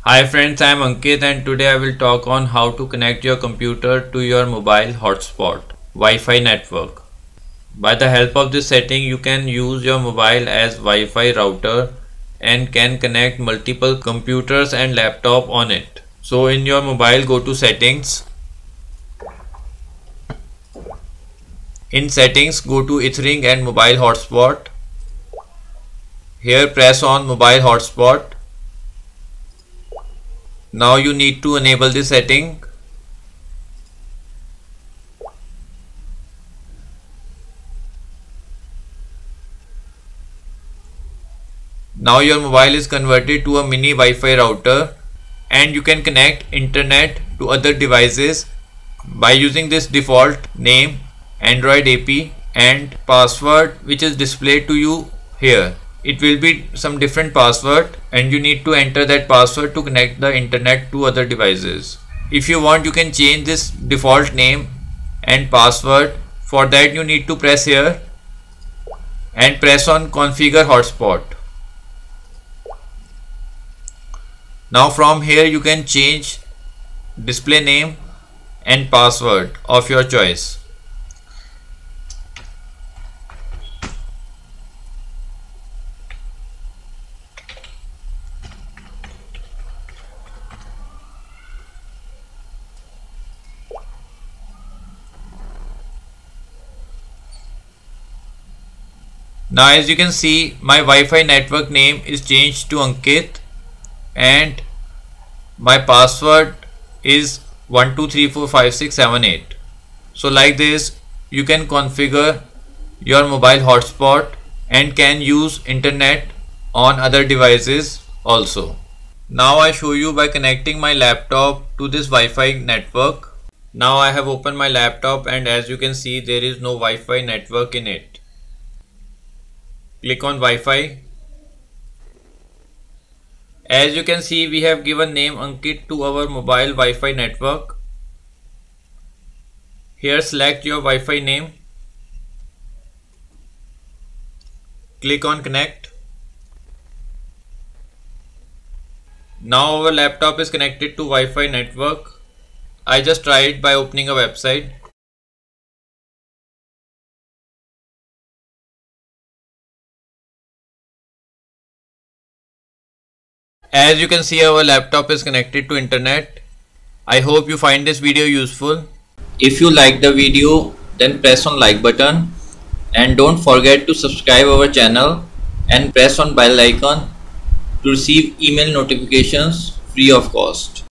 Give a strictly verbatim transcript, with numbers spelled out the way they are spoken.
Hi friends, I am Ankit and today I will talk on how to connect your computer to your mobile hotspot Wi-Fi network. By the help of this setting, you can use your mobile as Wi-Fi router and can connect multiple computers and laptop on it. So in your mobile, go to settings. In settings, go to Ethering and mobile hotspot. Here press on mobile hotspot. Now you need to enable this setting. Now your mobile is converted to a mini Wi-Fi router and you can connect internet to other devices by using this default name, Android A P and password which is displayed to you here. It will be some different password and you need to enter that password to connect the internet to other devices. If you want, you can change this default name and password. For that you need to press here and press on configure hotspot. Now from here you can change display name and password of your choice. Now as you can see, my Wi-Fi network name is changed to Ankit and my password is one two three four five six seven eight. So like this you can configure your mobile hotspot and can use internet on other devices also. Now I show you by connecting my laptop to this Wi-Fi network. Now I have opened my laptop and as you can see there is no Wi-Fi network in it. Click on Wi-Fi. As you can see, we have given name Ankit to our mobile Wi-Fi network. Here select your Wi-Fi name. Click on connect. Now our laptop is connected to Wi-Fi network. I just tried by opening a website. As you can see, our laptop is connected to internet. I hope you find this video useful. If you like the video, then press on like button and don't forget to subscribe our channel and press on bell icon to receive email notifications free of cost.